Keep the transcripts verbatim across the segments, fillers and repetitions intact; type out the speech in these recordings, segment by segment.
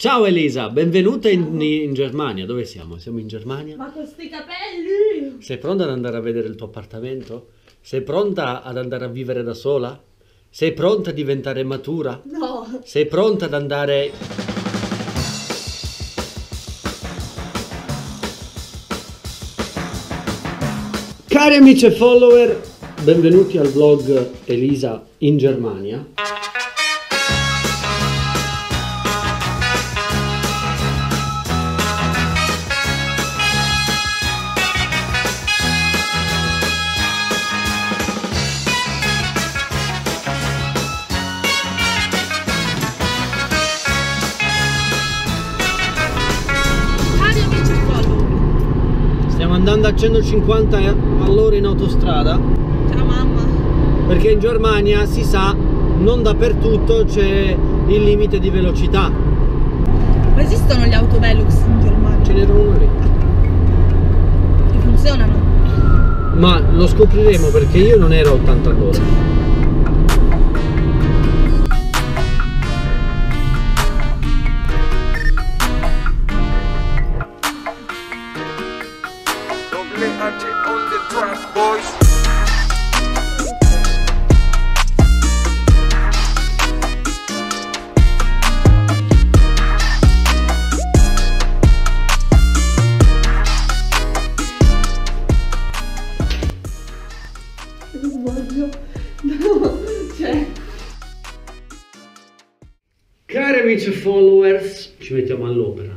Ciao Elisa, benvenuta in, in Germania. Dove siamo? Siamo in Germania? Ma con sti capelli! Sei pronta ad andare a vedere il tuo appartamento? Sei pronta ad andare a vivere da sola? Sei pronta a diventare matura? No! Sei pronta ad andare... Cari amici e follower, benvenuti al vlog Elisa in Germania. Stiamo andando a centocinquanta all'ora in autostrada. Ciao mamma. Perché in Germania, si sa, non dappertutto c'è il limite di velocità. Ma esistono gli autovelux in Germania? Ce n'era uno lì. Che funzionano? Ma lo scopriremo perché io non ero a ottanta all'ora. On the track, boys. Non voglio. No, cioè. Cari amici e followers, ci mettiamo all'opera.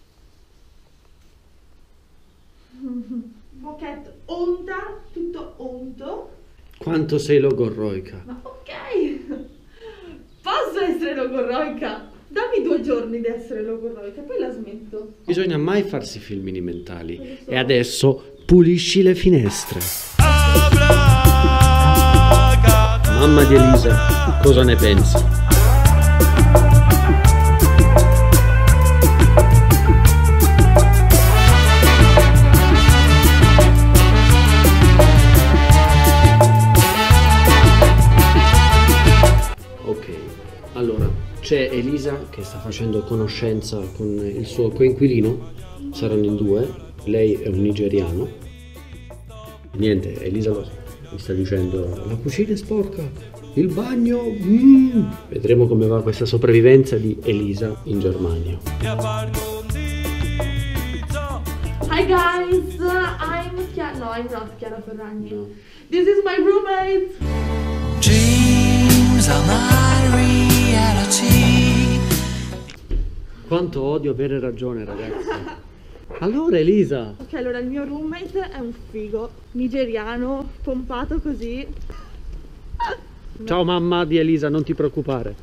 Pocket onta, tutto onto. Quanto sei logorroica. Ma ok. Posso essere logorroica? Dammi due giorni di essere logorroica, poi la smetto. Bisogna mai farsi filmini mentali. E adesso pulisci le finestre. Mamma di Elisa, cosa ne pensi? Allora, c'è Elisa che sta facendo conoscenza con il suo coinquilino, saranno in due, lei è un nigeriano. Niente, Elisa mi sta dicendo la cucina è sporca, il bagno, mm. Vedremo come va questa sopravvivenza di Elisa in Germania. Hi guys, I'm Chiara, no I'm not Chiara Ferragni. No. This is my roommate. Dreams are my reality. Quanto odio avere ragione, ragazzi. Allora Elisa. Ok, allora il mio roommate è un figo nigeriano, pompato così. Ciao mamma di Elisa, non ti preoccupare.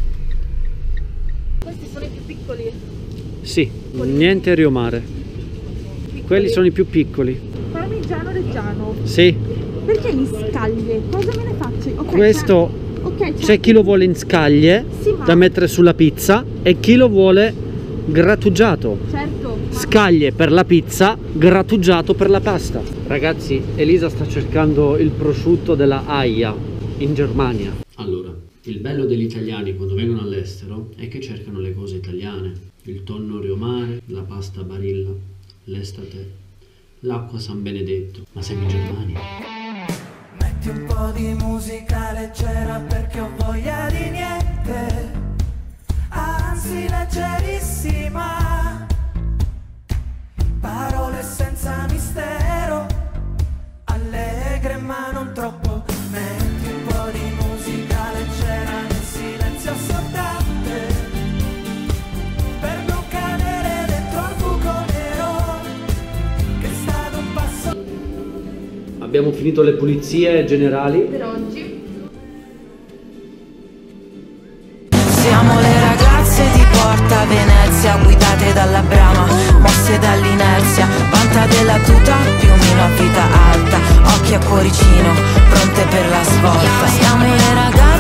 Questi sono i più piccoli. Sì, niente riomare. Piccoli. Quelli sono i più piccoli. Parmigiano reggiano. Sì. Perché in scaglie? Cosa me ne faccio? Okay, Questo okay, c'è chi lo vuole in scaglie, sì, ma... da mettere sulla pizza, e chi lo vuole grattugiato. Certo. Scaglie per la pizza, grattugiato per la pasta. Ragazzi, Elisa sta cercando il prosciutto della Aia in Germania. Allora, il bello degli italiani quando vengono all'estero è che cercano le cose italiane. Il tonno riomare, la pasta Barilla, l'estate, l'acqua San Benedetto. Ma siamo in Germania. Metti un po' di musica leggera perché ho voglia di niente, anzi leggerissima, parole senza mistero, allegre ma non troppo. Metti un po' di musica leggera nel silenzio assordante, per non cadere dentro al buco nero che sta ad un passo. Abbiamo finito le pulizie generali per oggi. Siamo le ragazze di Porta Venezia, guidate dalla brama, mosse dall'inerzia, vanta della tuta, piumino a vita alta, occhi a cuoricino, pronte per la svolta. Siamo le ragazze